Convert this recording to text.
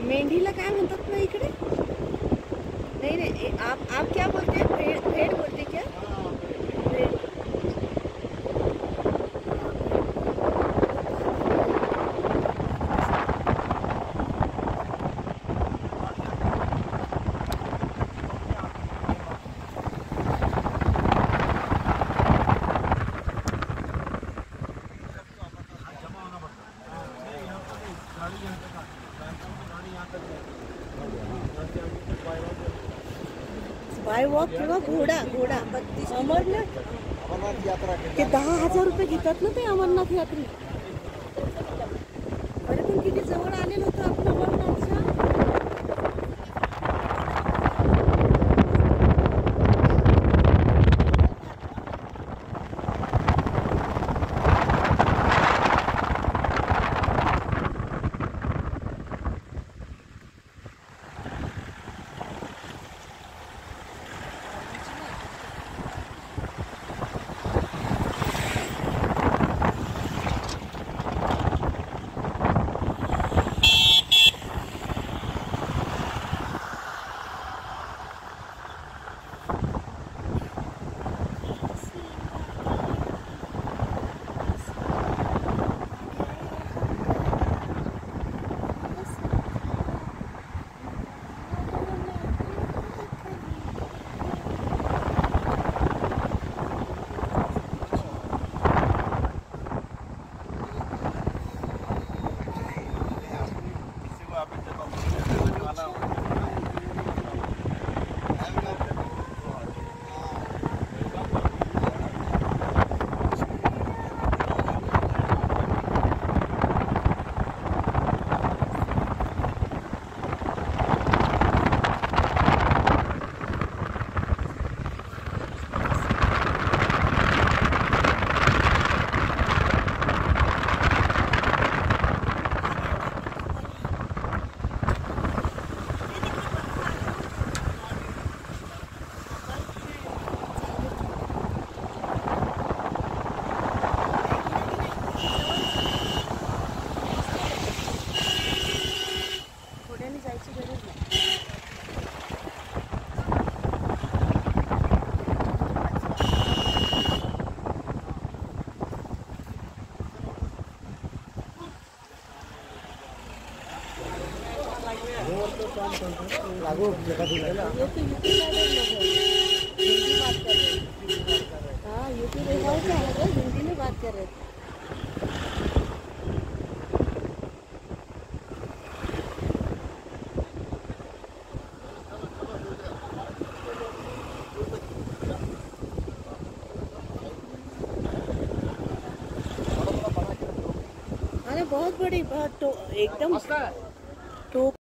मेंढीला काय म्हणतात ना इकडे? नहीं नहीं, आप क्या बोलते हैं? भेड़ भेड़ बोलते क्या? भेड़। बाय वॉक किंवा घोडा घोडा अमरनाथ यात्रा ते 10,000 रुपये घेतात ना ते अमरनाथ यात्री. अरे पण किती जवळ आलेलं होतं आपण अमरनाथच्या. लागू जगह दिला ये तो यूपी वाले लोग हैं, हिंदी बात कर रहे हैं. हाँ यूपी बिहार के हैं लोग, हिंदी में बात कर रहे थे. अरे बहुत बड़ी, बहुत तो एकदम तो